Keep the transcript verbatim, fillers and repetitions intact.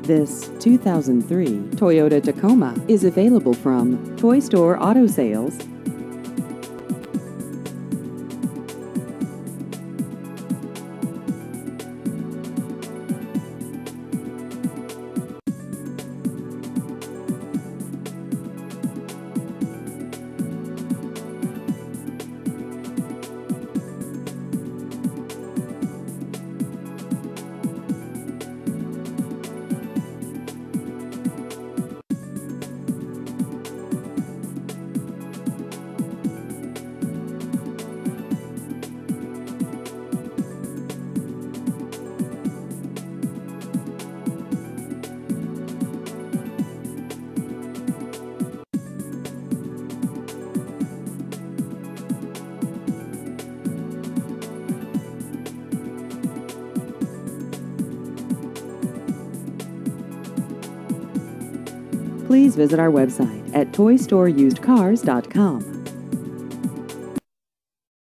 This two thousand three Toyota Tacoma is available from Toy Store Auto Sales. Please visit our website at toy store used cars dot com.